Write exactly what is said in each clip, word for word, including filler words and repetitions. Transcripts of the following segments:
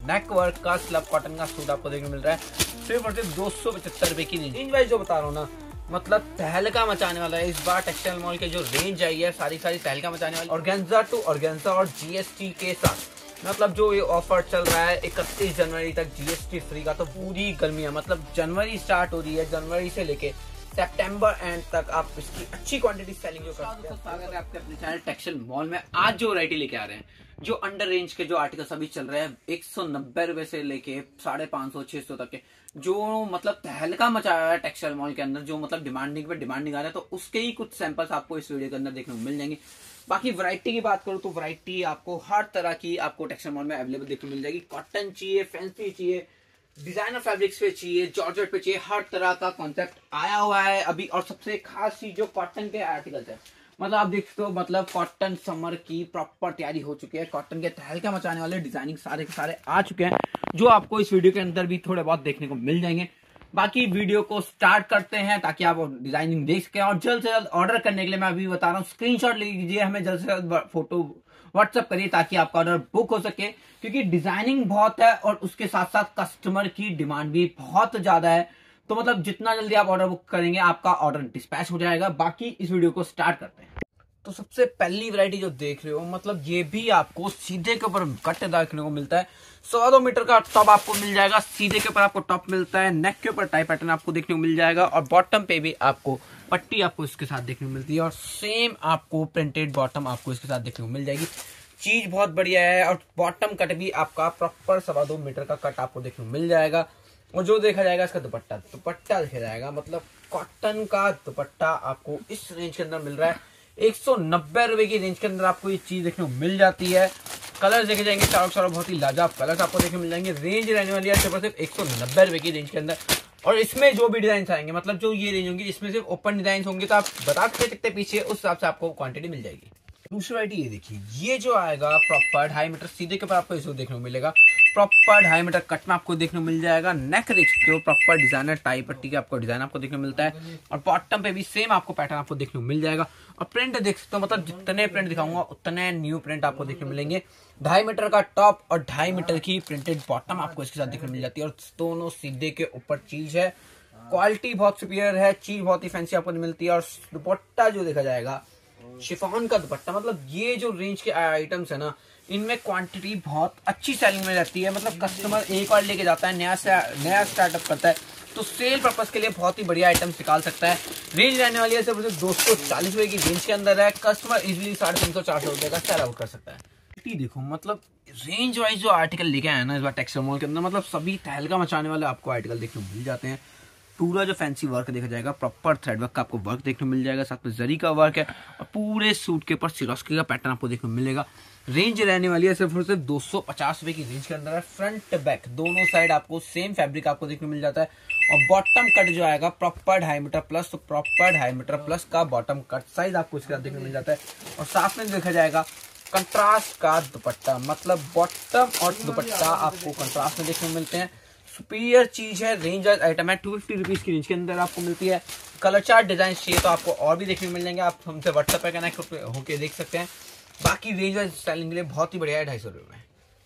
नेक work का slub cotton का suit आपको देखने को मिल रहा है सिर्फ और सिर्फ दो सौ पचहत्तर रुपए की रेंज वाइज जो बता रहा हूँ ना, मतलब तहलका मचाने वाला है इस बार। टेक्सटाइल मॉल के जो रेंज आई है सारी सारी तहलका मचाने वाली, ऑर्गेन्जा टू ऑर्गेन्जा और जीएसटी के साथ। मतलब जो ये ऑफर चल रहा है इकतीस जनवरी तक जीएसटी फ्री का, तो पूरी गर्मी है। मतलब जनवरी स्टार्ट हो रही है, जनवरी से लेके सितंबर एंड तक आप इसकी अच्छी क्वांटिटी सेलिंग जो करते हैं। स्वागत है आपके अपने चैनल टेक्सटाइल मॉल में। आज जो वैरायटी लेके आ रहे हैं, जो अंडर रेंज के जो आर्टिकल्स अभी चल रहे हैं एक सौ नब्बे रुपए से लेके साढ़े पांच सौ छह सौ तक के, जो मतलब तहलका मचाया है टेक्सटाइल मॉल के अंदर, जो मतलब डिमांडिंग पे डिमांडिंग आ रहा है, तो उसके ही कुछ सैंपल्स आपको इस वीडियो के अंदर देखने को मिल जाएंगे। बाकी वैरायटी की बात करूं तो वैरायटी आपको हर तरह की आपको टेक्सटाइल मॉल में अवेलेबल देखने को मिल जाएगी। कॉटन चाहिए, फैंसी चाहिए, डिजाइनर फैब्रिक्स पे चाहिए, जॉर्जेट पे चाहिए, हर तरह का कॉन्सेप्ट आया हुआ है अभी। और सबसे खास चीज जो कॉटन के आर्टिकल्स है, मतलब आप देख सकते हो, मतलब कॉटन समर की प्रॉपर तैयारी हो चुकी है। कॉटन के तहलका मचाने वाले डिजाइनिंग सारे के सारे आ चुके हैं, जो आपको इस वीडियो के अंदर भी थोड़े बहुत देखने को मिल जाएंगे। बाकी वीडियो को स्टार्ट करते हैं ताकि आप डिजाइनिंग देख सकें। और जल्द से जल्द ऑर्डर करने के लिए मैं अभी बता रहा हूँ, स्क्रीनशॉट ले लीजिए, हमें जल्द से जल्द फोटो व्हाट्सएप करिए ताकि आपका ऑर्डर बुक हो सके, क्योंकि डिजाइनिंग बहुत है और उसके साथ साथ कस्टमर की डिमांड भी बहुत ज्यादा है। तो मतलब जितना जल्दी आप ऑर्डर बुक करेंगे आपका ऑर्डर डिस्पैच हो जाएगा। बाकी इस वीडियो को स्टार्ट करते हैं। तो सबसे पहली वैरायटी जो देख रहे हो, मतलब ये भी आपको सीधे के ऊपर कट देखने को मिलता है। सौ दो मीटर का टॉप आपको मिल जाएगा, सीधे के ऊपर आपको टॉप मिलता है, नेक के ऊपर टाई पैटर्न आपको देखने को मिल जाएगा, और बॉटम पे भी आपको पट्टी आपको इसके साथ देखने को मिलती है, और सेम आपको प्रिंटेड बॉटम आपको इसके साथ देखने को मिल जाएगी। चीज बहुत बढ़िया है। और बॉटम कट भी आपका प्रॉपर सवा दो मीटर का कट आपको देखने को मिल जाएगा। और जो देखा जाएगा इसका दुपट्टा दुपट्टा देखा जाएगा, मतलब कॉटन का दुपट्टा आपको इस रेंज के अंदर मिल रहा है। एक सौ नब्बे रुपए की रेंज के अंदर आपको ये चीज देखने को मिल जाती है। कलर देखे जाएंगे चारों चारों बहुत ही लाजवाब कलर्स आपको देखने को मिल जाएंगे। रेंज रहने वाली है सिर्फ सिर्फ एक सौ नब्बे रुपए की रेंज के अंदर। और इसमें जो भी डिजाइन आएंगे, मतलब जो ये रेंज होंगी, इसमें सिर्फ ओपन डिजाइन होंगे, तो आप बता सकते पीछे उस हिसाब से आपको क्वांटिटी मिल जाएगी। दूसरी वैरायटी ये देखिए, ये जो आएगा प्रॉपर ढाई मीटर सीधे के ऊपर आपको इसको देखने को मिलेगा। प्रॉपर ढाई मीटर कट में आपको देखने को मिल जाएगा। नेक देख सकते हो, प्रॉपर डिजाइनर टाई पट्टी का आपको डिजाइन आपको देखने को मिलता है, और बॉटम पे भी सेम आपको पैटर्न आपको देखने को मिल जाएगा। और प्रिंट देख सकते हो, मतलब जितने प्रिंट दिखाऊंगा उतने न्यू प्रिंट आपको देखने को मिलेंगे। ढाई मीटर का टॉप और ढाई मीटर की प्रिंटेड बॉटम आपको इसके साथ देखने को मिल जाती है, और दोनों सीधे के ऊपर चीज है। क्वालिटी बहुत सुपीरियर है, चीज बहुत ही फैंसी आपको मिलती है। और दुपट्टा जो देखा जाएगा शिफॉन का दुपट्टा, मतलब ये जो रेंज के आइटम्स है ना, इनमें क्वांटिटी बहुत अच्छी सेलिंग में रहती है। मतलब कस्टमर एक बार लेके जाता है, नया से नया स्टार्टअप करता है, तो सेल पर्पस के लिए बहुत ही बढ़िया आइटम्स निकाल सकता है। रेंज रहने वाली है सिर्फ दो सौ चालीस रुपए की रेंज के अंदर है। कस्टमर इजिली साढ़े तीन सौ चार सौ रुपए का सेल आउट कर सकता है। देखो, मतलब रेंज वाइज जो आर्टिकल लेके आया ना इस बार टेक्सटाइल मॉल के अंदर, मतलब सभी तहलका मचाने वाले आपको आर्टिकल देखने को मिल जाते हैं। पूरा जो फैंसी वर्क देखा जाएगा, प्रॉपर थ्रेड वर्क का आपको वर्क देखने को मिल जाएगा, साथ में जरी का वर्क है, और पूरे सूट के ऊपर सिरोस्की का पैटर्न आपको देखने को मिलेगा। रेंज रहने वाली है सिर्फ और सिर्फ दो सौ पचास रुपए की रेंज के अंदर है। फ्रंट बैक दोनों साइड आपको सेम फैब्रिक आपको देखने को मिल जाता है। और बॉटम कट जो आएगा प्रॉपर ढाई मीटर प्लस, तो प्रॉपर ढाई मीटर प्लस का बॉटम कट साइज आपको इसके साथ देखने को मिल जाता है। और साथ में देखा जाएगा कंट्रास्ट का दुपट्टा, मतलब बॉटम और दुपट्टा आपको कंट्रास्ट में देखने को मिलते हैं। सुपीरियर चीज है। रेंज आइटम है, टू फिफ्टी रुपीज की रेंज के अंदर आपको मिलती है। कलर चार्ट डिजाइन चाहिए तो आपको और भी देखने को मिल जाएंगे, आप हमसे व्हाट्सएप पे कनेक्ट होकर देख सकते हैं। बाकी रेंज वाइज स्टाइलिंग के लिए बहुत ही बढ़िया है, ढाई सौ रुपए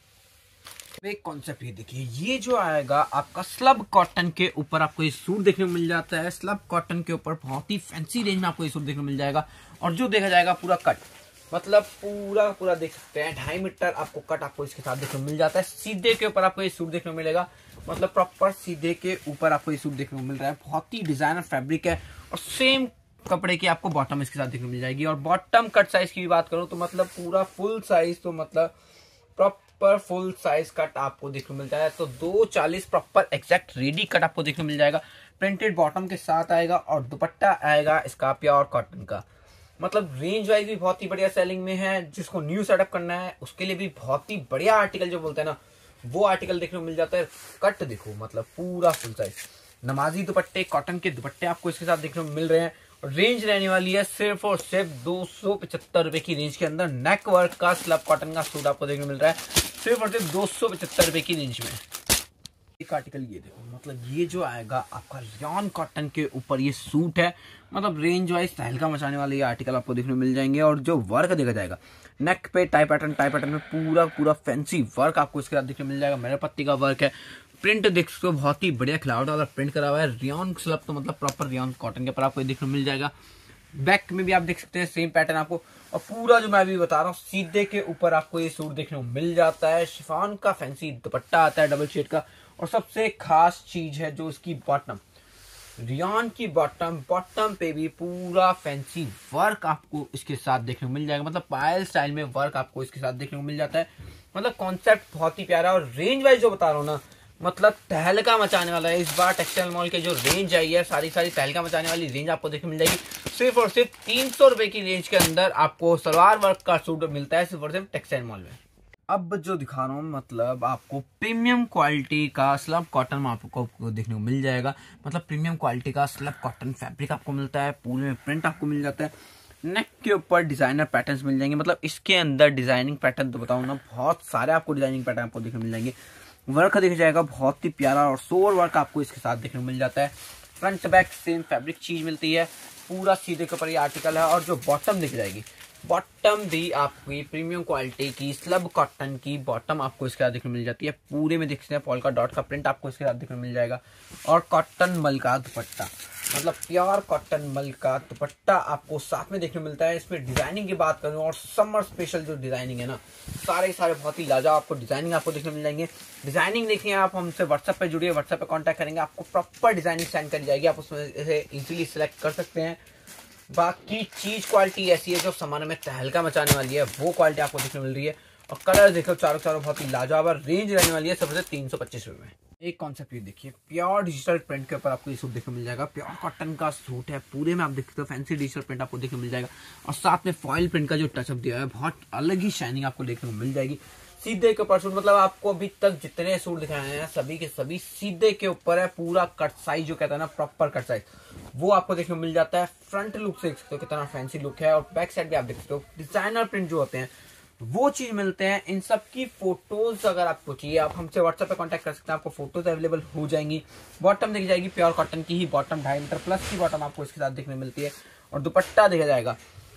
में। एक कॉन्सेप्ट ये देखिए, ये जो आएगा आपका स्लब कॉटन के ऊपर आपको ये सूट देखने को मिल जाता है। स्लब कॉटन के ऊपर बहुत ही फैंसी रेंज में आपको ये सूट देखने को मिल जाएगा। और जो देखा जाएगा पूरा कट, मतलब पूरा पूरा देख सकते हैं, ढाई मीटर आपको कट आपको इसके साथ देखने को मिल जाता है। सीधे के ऊपर आपको ये सूट देखने को मिलेगा, मतलब प्रॉपर सीधे के ऊपर आपको ये सूट देखने को मिल रहा है। बहुत ही डिजाइनर फैब्रिक है, और सेम कपड़े की आपको बॉटम इसके साथ देखने को मिल जाएगी। और बॉटम कट साइज की भी बात करूं तो मतलब पूरा फुल साइज, तो मतलब प्रॉपर फुल साइज कट आपको देखने को मिलता है। तो दो चालीस प्रॉपर एग्जैक्ट रेडी कट आपको देखने को मिल जाएगा। प्रिंटेड बॉटम के साथ आएगा, और दुपट्टा आएगा इसका प्योर कॉटन का। मतलब रेंज वाइज भी बहुत ही बढ़िया सेलिंग में है। जिसको न्यू सेटअप करना है उसके लिए भी बहुत ही बढ़िया आर्टिकल जो बोलते हैं ना, वो आर्टिकल देखने को मिल जाता है। कट देखो, मतलब पूरा फुल साइज नमाजी दुपट्टे, कॉटन के दुपट्टे आपको इसके साथ देखने को मिल रहे हैं। रेंज रहने वाली है सिर्फ और सिर्फ दो सौ पचहत्तर रुपए की रेंज के अंदर। नेक वर्क का स्लब कॉटन का सूट आपको देखने को मिल रहा है सिर्फ और सिर्फ दो सौ पचहत्तर रुपए की रेंज में। एक आर्टिकल ये देखो, मतलब ये जो आएगा आपका रियॉन कॉटन के ऊपर ये सूट है, मतलब रेंज वाइज तहलका मचाने वाले ये आर्टिकल आपको देखने को मिल जाएंगे। और जो वर्क देखा जाएगा नेक पे टाई पैटर्न, टाई पैटर्न में पूरा पूरा फैंसी वर्क आपको इसके साथ देखने को मिल जाएगा। मेरे पत्ती का वर्क है, प्रिंट देख सकते हो बहुत ही बढ़िया खिलावट वाला प्रिंट करा हुआ है। रियॉन स्लब तो मतलब प्रॉपर रियॉन कॉटन के ऊपर आपको देखने को मिल जाएगा। बैक में भी आप देख सकते हैं सेम पैटर्न आपको, और पूरा जो मैं अभी बता रहा हूँ सीधे के ऊपर आपको ये सूट देखने को मिल जाता है। शिफॉन का फैंसी दुपट्टा आता है डबल शेड का, और सबसे खास चीज है जो इसकी बॉटम, रियॉन की बॉटम, बॉटम पे भी पूरा फैंसी वर्क आपको इसके साथ देखने को मिल जाएगा। मतलब पायल स्टाइल में वर्क आपको इसके साथ देखने को मिल जाता है। मतलब कॉन्सेप्ट बहुत ही प्यारा, और रेंज वाइज जो बता रहा हूँ ना, मतलब तहलका मचाने वाला है। इस बार टेक्सटाइल मॉल के जो रेंज आई है, सारी सारी तहलका मचाने वाली रेंज आपको देखने मिल जाएगी। सिर्फ और सिर्फ तीन सौ रुपए की रेंज के अंदर आपको सलवार वर्क का सूट मिलता है, सिर्फ और सिर्फ टेक्सटाइल मॉल में। अब जो दिखा रहा हूँ मतलब आपको प्रीमियम क्वालिटी का स्लब कॉटन में आपको देखने को मिल जाएगा। मतलब प्रीमियम क्वालिटी का स्लब कॉटन फैब्रिक आपको मिलता है, पूरे में प्रिंट आपको मिल जाता है, नेक के ऊपर डिजाइनर पैटर्न्स मिल जाएंगे। मतलब इसके अंदर डिजाइनिंग पैटर्न तो बताऊँ ना, बहुत सारे आपको डिजाइनिंग पैटर्न आपको देखने मिल जाएंगे। वर्क देखा जाएगा बहुत ही प्यारा, और सोवर वर्क आपको इसके साथ देखने को मिल जाता है। फ्रंट बैक सेम फैब्रिक चीज मिलती है, पूरा सीधे के ऊपर ये आर्टिकल है। और जो बॉटम दिख जाएगी, बॉटम भी आपकी प्रीमियम क्वालिटी की स्लब कॉटन की बॉटम आपको इसके साथ देखने मिल जाती है। पूरे में देख सकते हैं पॉल्का डॉट का प्रिंट आपको इसके साथ देखने मिल जाएगा। और कॉटन मल का दुपट्टा, मतलब प्योर कॉटन मल का दुपट्टा आपको साथ में देखने मिलता है। इसमें डिजाइनिंग की बात करूं, और समर स्पेशल जो डिजाइनिंग है ना, सारे सारे बहुत ही लाजवाब आपको डिजाइनिंग आपको देखने मिल जाएंगे। डिजाइनिंग देखिए आप हमसे व्हाट्सएप पे जुड़िए, व्हाट्सएप पे कांटेक्ट करेंगे, आपको प्रॉपर डिजाइनिंग सेंड करी जाएगी, आप उसमें से इजीली सिलेक्ट कर सकते हैं। बाकी चीज क्वालिटी ऐसी है जो सामान में तहलका मचाने वाली है, वो क्वालिटी आपको देखने मिल रही है। और कलर देखो चारों चारों बहुत ही लाजवाब, रेंज रहने वाली है सबसे तीन सौ पच्चीस रुपए में। एक कॉन्सेप्ट ये देखिए, प्योर डिजिटल प्रिंट के ऊपर आपको ये सूट देखने मिल जाएगा। प्योर कॉटन का सूट है, पूरे में आप देख सकते हो फैंसी डिजिटल प्रिंट आपको देखने मिल जाएगा। और साथ में फॉइल प्रिंट का जो टचअप दिया है, बहुत अलग ही शाइनिंग आपको देखने को मिल जाएगी। सीधे के ऊपर सूट, मतलब आपको अभी तक जितने सूट दिखाए हैं सभी के सभी सीधे के ऊपर है। पूरा कट साइज जो कहता है ना, प्रॉपर कट साइज, वो आपको देखने को मिल जाता है। फ्रंट लुक से देख सकते हो कितना फैंसी लुक है, और बैक साइड भी आप देख सकते हो डिजाइनर प्रिंट जो होते हैं वो चीज मिलते हैं। इन सब की फोटोज अगर आपको चाहिए, आप हमसे व्हाट्सएप पे कांटेक्ट कर सकते हैं, आपको फोटोज अवेलेबल हो जाएंगी। बॉटम देखी जाएगी प्योर कॉटन की ही बॉटम, ढाई मीटर प्लस की बॉटम आपको इसके साथ देखने मिलती है। और दुपट्टा देखा जाएगा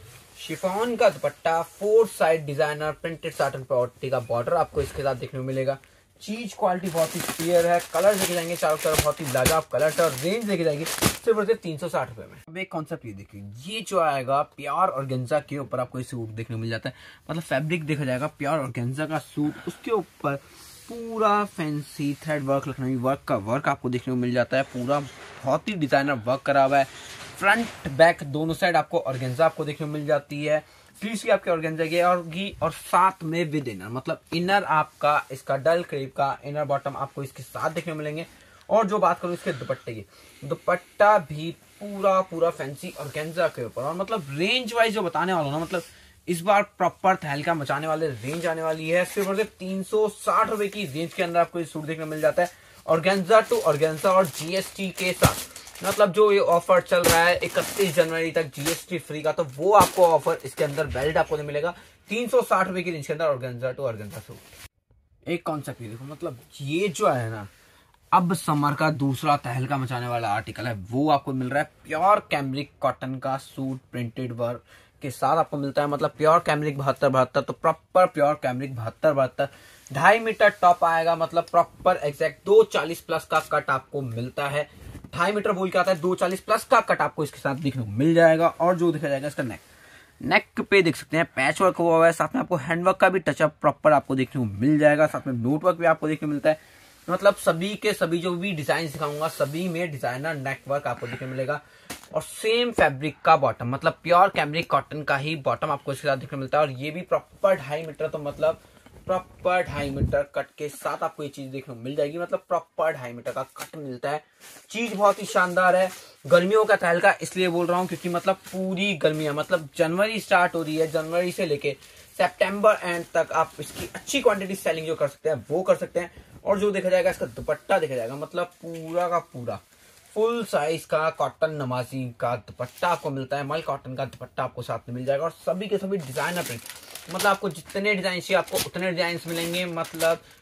शिफॉन का dupatta, four side designer printed satin पट्टी का बॉर्डर आपको इसके साथ देखने को मिलेगा। चीज क्वालिटी बहुत ही क्लियर है, कलर देखे जाएंगे चारों तरफ बहुत ही लाजवाब कलर है, और रेंज देखी जाएगी सिर्फ और सिर्फ तीन सौ साठ रुपए में। अब एक कॉन्सेप्ट ये देखिए, ये जो आएगा प्योर ऑर्गेन्जा के ऊपर आपको ये सूट देखने को मिल जाता है। मतलब फैब्रिक देखा जाएगा प्योर ऑर्गेन्जा का सूट, उसके ऊपर पूरा fancy thread work, Lucknowi work का वर्क आपको देखने को मिल जाता है। पूरा बहुत ही डिजाइनर वर्क करा हुआ है। फ्रंट बैक दोनों साइड आपको ऑर्गेन्जा आपको देखने को मिल जाती है। स्लीव्स की आपके ऑर्गेन्जा की होगी, और साथ में विद इनर, मतलब इनर आपका इसका डल क्रेप का इनर बॉटम आपको इसके साथ देखने को मिलेंगे। और जो बात करूं इसके दुपट्टे की, दुपट्टा भी पूरा पूरा फैंसी ऑर्गेन्जा के ऊपर। और मतलब रेंज वाइज जो बताने वाला हूं ना, मतलब इस बार प्रॉपर तहलका मचाने वाले रेंज आने वाली है। सिर्फ और सिर्फ तीन सौ साठ रुपए की रेंज के अंदर आपको ये सूट देखने को मिल जाता है, ऑर्गेन्जा टू ऑर्गेन्जा और जीएसटी के साथ। मतलब जो ये ऑफर चल रहा है इकतीस जनवरी तक जीएसटी फ्री का, तो वो आपको ऑफर इसके अंदर बेल्ट आपको मिलेगा तीन सौ साठ रुपए की रेंज के अंदर ऑर्गेन्जा टू ऑर्गेन्जा सूट। एक कॉन्सेप्ट ये देखो, मतलब ये जो है ना, अब समर का दूसरा तहलका मचाने वाला आर्टिकल है, वो आपको मिल रहा है प्योर कैमरिक कॉटन का सूट प्रिंटेड वर्क के साथ आपको मिलता है। मतलब प्योर कैमरिक बहत्तर बहत्तर, तो प्रॉपर प्योर कैमरिक बहत्तर बहत्तर, ढाई मीटर टॉप आएगा। मतलब प्रॉपर एग्जैक्ट दो चालीस प्लस का कट आपको मिलता है। ढाई मीटर बोल के आता है, दो चालीस प्लस का कट आपको इसके साथ देखने को मिल जाएगा। और जो दिखा जाएगा इसका नेक, नेक पे देख सकते हैं पैच वर्क हुआ है, साथ में आपको हैंडवर्क का भी टचअप प्रॉपर आपको देखने को मिल जाएगा। साथ में नोट वर्क भी आपको देखने को मिलता है। मतलब सभी के सभी जो भी डिजाइन दिखाऊंगा सभी में डिजाइनर नेक वर्क आपको देखने मिलेगा। और सेम फैब्रिक का बॉटम, मतलब प्योर कैमरिक कॉटन का ही बॉटम आपको इसके साथ देखने मिलता है। और ये भी प्रॉपर ढाई मीटर, तो मतलब प्रॉपर ढाई मीटर कट के साथ आपको ये चीज देखने को मिल जाएगी। मतलब प्रॉपर ढाई मीटर का कट मिलता है। चीज बहुत ही शानदार है। गर्मियों का तहलका इसलिए बोल रहा हूँ क्योंकि मतलब पूरी गर्मियां, मतलब जनवरी स्टार्ट हो रही है, जनवरी से लेके सितंबर एंड तक आप इसकी अच्छी क्वांटिटी सेलिंग जो कर सकते हैं वो कर सकते हैं। और जो देखा जाएगा इसका दुपट्टा देखा जाएगा, मतलब पूरा का पूरा फुल साइज का कॉटन नमाजी का दुपट्टा आपको मिलता है। मल कॉटन का दुपट्टा आपको साथ में मिल जाएगा। और सभी के सभी डिजाइनर प्रिंट, मतलब आपको जितने डिजाइन चाहिए आपको उतने डिजाइन मिलेंगे। मतलब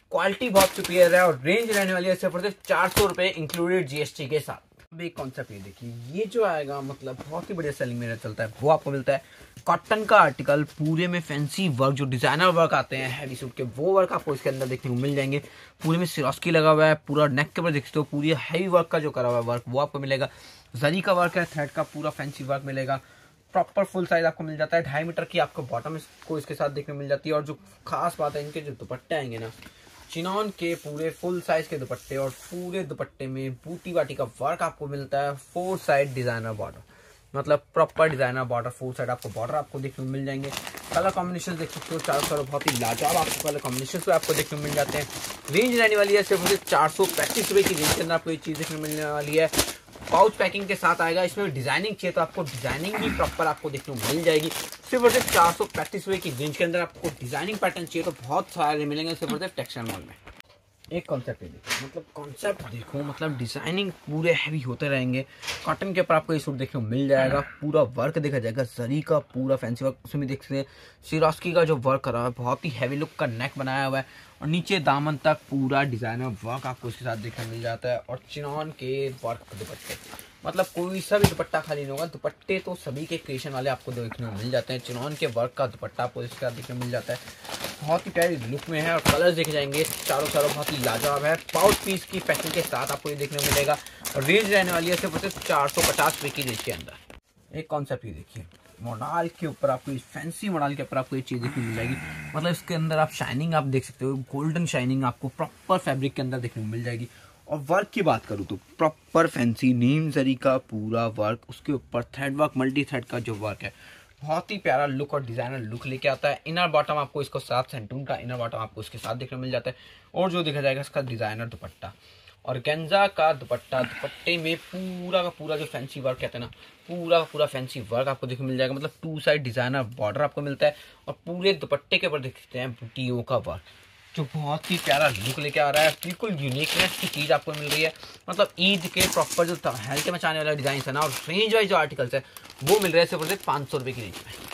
क्वालिटी बहुत सुपीरियर है और रेंज रहने वाली है सिर्फ और सिर्फ चार सौ रुपए इंक्लूडेड जीएसटी के साथ। अब एक कॉन्सेप्ट ये देखिए, ये जो आएगा मतलब बहुत ही बढ़िया सेलिंग मेरा चलता है, वो आपको मिलता है कॉटन का आर्टिकल, पूरे में फैंसी वर्क, जो डिजाइनर वर्क आते हैं हैवी सूट के, वो वर्क आपको इसके अंदर देखने को मिल जाएंगे। पूरे में सिरोस्की लगा हुआ है, पूरा नेक के ऊपर देख सकते हो, पूरी हैवी वर्क का जो करा हुआ है वर्क वो आपको मिलेगा। जरी का वर्क है, थ्रेड का पूरा फैंसी वर्क मिलेगा। प्रॉपर फुल साइज आपको मिल जाता है, ढाई मीटर की आपको बॉटम इसको इसके साथ देखने को मिल जाती है। और जो खास बात है, इनके जो दुपट्टे आएंगे ना, चिनॉन के पूरे फुल साइज के दुपट्टे, और पूरे दुपट्टे में बूटी बाटी का वर्क आपको मिलता है। फोर साइड डिजाइनर बॉर्डर, मतलब proper designer border, four side आपको बॉर्डर आपको देखने को मिल जाएंगे। कलर कॉम्बिनेशन देख सकते हो, चारों तरफ बहुत ही लाजवाब आपको कलर कॉम्बिनेशन पे आपको देखने को मिल जाते हैं। रेंज रहने वाली है सिर्फ चार सौ पैंतीस रुपए की रेंज के अंदर आपको ये चीज देखने को मिलने वाली है। पाउच पैकिंग के साथ आएगा, इसमें डिजाइनिंग चाहिए तो आपको डिजाइनिंग भी प्रॉपर आपको देखने को मिल जाएगी। सिर्फ और सिर्फ चार सौ पैंतीस रुपए की रेंज के अंदर आपको डिजाइनिंग पैटर्न चाहिए तो बहुत सारे मिलेंगे सिर्फ और सिर्फ टेक्सटाइल मॉल में। एक कॉन्सेप्ट है देखो, मतलब कॉन्सेप्ट देखो, मतलब डिजाइनिंग पूरे हैवी होते रहेंगे। कॉटन के ऊपर आपको ये सूट देखने को मिल जाएगा, पूरा वर्क देखा जाएगा, जरी का पूरा फैंसी वर्क उसमें देख सकते हैं। सिरोस्की का जो वर्क करा हुआ है, बहुत ही हैवी लुक का नेक बनाया हुआ है, और नीचे दामन तक पूरा डिजाइनर वर्क आपको इसके साथ देखने को मिल जाता है। और चिनॉन के वर्क दुपट्टे, मतलब कोई सा भी दुपट्टा खाली नहीं होगा, दुपट्टे तो सभी के क्रिएशन वाले आपको देखने को मिल जाते हैं। चिनॉन के वर्क का दुपट्टा आपको इसके साथ देखने को मिल जाता है, बहुत ही प्यारी लुक में है। और कलर्स देखे जाएंगे चारों चारों बहुत ही लाजवाब है। पाउच पीस की पैकिंग के साथ आपको ये देखने को मिलेगा, और रेंज रहने वाली है सिर्फ सिर्फ चार सौ पचास रुपए की रेंज के अंदर। एक कॉन्सेप्ट ये देखिए, मोडाल के ऊपर आपको इस फैंसी मोडाल के ऊपर आपको ये चीज देखने को मिल जाएगी। मतलब इसके अंदर आप शाइनिंग आप देख सकते हो, गोल्डन शाइनिंग आपको प्रॉपर फैब्रिक के अंदर देखने को मिल जाएगी। और वर्क की बात करूँ तो प्रॉपर फैंसी नीम जरी का पूरा वर्क, उसके ऊपर थ्रेड वर्क, मल्टी थ्रेड का जो वर्क है, बहुत ही प्यारा लुक और डिजाइनर लुक लेके आता है। इनर बॉटम आपको इसको साथ सेंटून का इनर बॉटम आपको इसके साथ देखने को मिल जाता है। और जो देखा जाएगा इसका डिजाइनर दुपट्टा, और गेंजा का दुपट्टा, दुपट्टे में पूरा का पूरा जो फैंसी वर्क कहते हैं ना, पूरा का पूरा फैंसी वर्क आपको देखने को मिल जाएगा। मतलब टू साइड डिजाइनर बॉर्डर आपको मिलता है, और पूरे दुपट्टे के ऊपर देख सकते हैं बूटियों का वर्क, जो बहुत ही प्यारा लुक लेके आ रहा है। बिल्कुल यूनिकनेस की चीज आपको मिल रही है। मतलब ईद के प्रॉपर जो हल्के मचाने वाला डिजाइन है ना, और रेंज वाइज जो आर्टिकल्स है वो मिल रहे हैं सिर्फ पाँच सौ रुपए की रेंज में।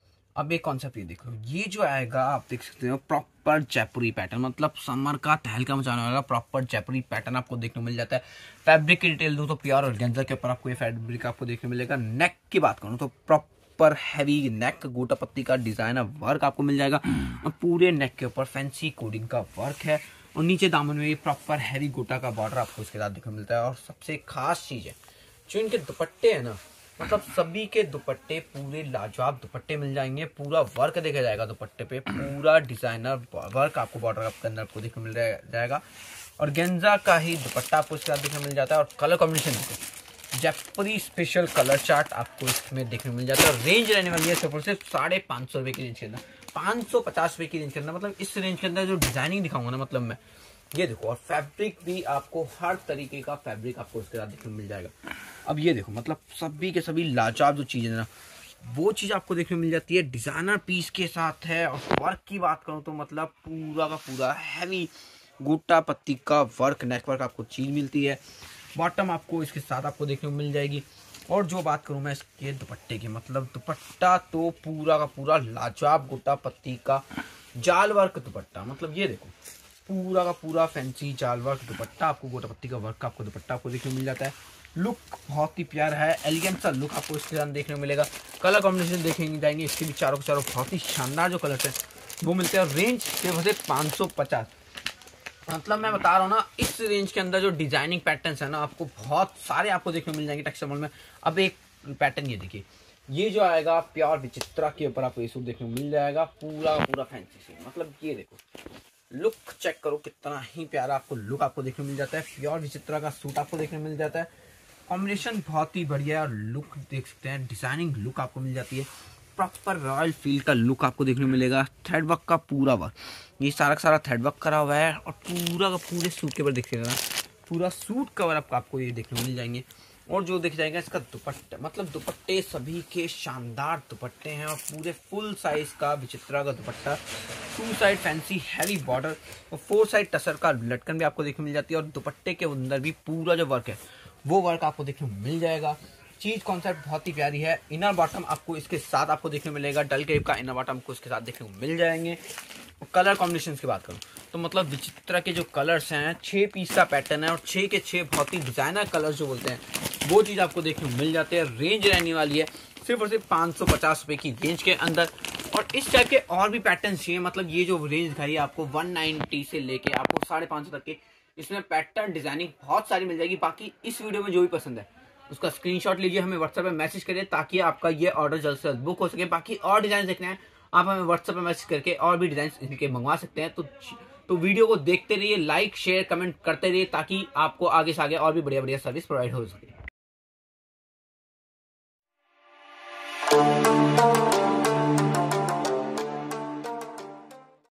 अब एक कॉन्सेप्ट ये देखो, ये जो आएगा आप देख सकते हो प्रॉपर जयपुरी पैटर्न, मतलब समर का तहलका मचाने वाला प्रॉपर जयपुरी पैटर्न आपको देखने को मिल जाता है। फैब्रिक की डिटेल दूं तो प्योर ऑर्गेन्जा के ऊपर आपको ये फैब्रिक आपको देखने को मिलेगा। नेक की बात करूं तो प्रॉपर हैवी नेक, गोटा पत्ती का डिजाइनर वर्क आपको मिल जाएगा, और पूरे नेक के ऊपर फैंसी कोडिंग का वर्क है। और नीचे दामन में प्रॉपर हैवी गोटा का बॉर्डर आपको इसके साथ देखने को मिलता है। और सबसे खास चीज है जो इनके दुपट्टे है ना, मतलब सभी के दुपट्टे पूरे लाजवाब दुपट्टे मिल जाएंगे। पूरा वर्क देखा जाएगा दुपट्टे पे, पूरा डिजाइनर वर्क आपको बॉर्डर के अंदर आपको देखने मिल जाएगा। और गेंजा का ही दुपट्टा आपको इसके साथ देखने मिल जाता है। और कलर कॉम्बिनेशन देखो, जयपुरी स्पेशल कलर चार्ट आपको इसमें देखने मिल जाता है। रेंज रहने वाली है सिर्फ सिर्फ साढ़े पाँच सौ रुपए की रेंज के अंदर, पाँच सौ पचास रुपए की रेंज के अंदर। मतलब इस रेंज के अंदर जो डिजाइनिंग दिखाऊंगा ना, मतलब मैं ये देखो, और फैब्रिक भी आपको हर तरीके का फैब्रिक आपको इसके साथ देखने को मिल जाएगा। अब ये देखो, मतलब सभी के सभी लाजवाब जो चीज़ है ना, वो चीज़ आपको देखने को मिल जाती है, डिजाइनर पीस के साथ है। और वर्क की बात करूँ तो मतलब पूरा का पूरा हैवी गोटा पत्ती का वर्क, नेक वर्क आपको चीज मिलती है। बॉटम आपको इसके साथ आपको देखने को मिल जाएगी। और जो बात करूँ मैं इसके दुपट्टे की, मतलब दुपट्टा तो पूरा का पूरा लाजवाब गोटा पत्ती का जाल वर्क दुपट्टा, मतलब ये देखो पूरा का पूरा फैंसी जाल वर्क दुपट्टा, आपको गोटा पत्ती का वर्क का आपको दुपट्टा आपको देखने को मिल जाता है। लुक बहुत ही प्यारा है, एलिगेंट सा लुक आपको इसके साथ देखने को मिलेगा। कलर कॉम्बिनेशन देखेंगे जाएंगे इसके भी चारों के चारों बहुत ही शानदार जो कलर है वो मिलते हैं। रेंज सिर्फ सिर्फ पाँच सौ पचास, मतलब मैं बता रहा हूँ ना, इस रेंज के अंदर जो डिजाइनिंग पैटर्न्स है ना, आपको बहुत सारे आपको देखने को मिल जाएंगे टेक्सटाइल मॉल में। अब एक पैटर्न ये देखिए, ये जो आएगा प्योर विचित्रा के ऊपर आपको ये सूट देखने को मिल जाएगा, पूरा पूरा फैंसी से। मतलब ये देखो लुक चेक करो, कितना ही प्यारा आपको लुक आपको देखने को मिल जाता है। प्योर विचित्रा का सूट आपको देखने को मिल जाता है। कॉम्बिनेशन बहुत ही बढ़िया है, और लुक देख सकते हैं, डिजाइनिंग लुक आपको मिल जाती है। प्रॉपर रॉयल फील का लुक आपको देखने को मिलेगा। थ्रेड वर्क का पूरा वर्क, ये सारा का सारा थ्रेड वर्क करा हुआ है। और पूरा का पूरे सूट के ऊपर देखिएगा ना, पूरा सूट कवर आपको आपको ये देखने को मिल जाएंगे। और जो दिख जाएगा इसका दुपट्टा, मतलब दुपट्टे सभी के शानदार दुपट्टे हैं, और पूरे फुल साइज का विचित्रा का dupatta, two side fancy heavy border, और फोर साइड टसर का लटकन भी आपको देखने मिल जाती है। और दुपट्टे के अंदर भी पूरा जो वर्क है वो वर्क आपको देखने को मिल जाएगा। चीज कॉन्सेप्ट बहुत ही प्यारी है। इनर बॉटम आपको इसके साथ आपको देखने मिलेगा, डल केप का इनर बॉटम आपको इसके साथ देखने को मिल जाएंगे। कलर कॉम्बिनेशन की बात करूँ तो मतलब विचित्र के जो कलर्स हैं, छह पीस का पैटर्न है और छह के छह बहुत ही डिजाइनर कलर जो बोलते हैं वो चीज़ आपको देखने को मिल जाते हैं। रेंज रहने वाली है सिर्फ और सिर्फ पाँच सौ पचास रुपये की रेंज के अंदर। और इस टाइप के और भी पैटर्न चाहिए, मतलब ये जो रेंज दिखाई है आपको वन नाइन्टी से लेके आपको साढ़े पाँच सौ तक के इसमें पैटर्न डिजाइनिंग बहुत सारी मिल जाएगी। बाकी इस वीडियो में जो भी पसंद है उसका स्क्रीनशॉट लीजिए, हमें व्हाट्सएप पे मैसेज करिए ताकि आपका ये ऑर्डर जल्द से जल्द बुक हो सके। बाकी और डिजाइन देखने हैं आप हमें व्हाट्सएप पे मैसेज करके और भी डिजाइन इनके मंगवा सकते हैं। तो तो वीडियो को देखते रहिए, लाइक शेयर कमेंट करते रहिए ताकि आपको आगे से आगे और भी बढ़िया बढ़िया सर्विस प्रोवाइड हो सके।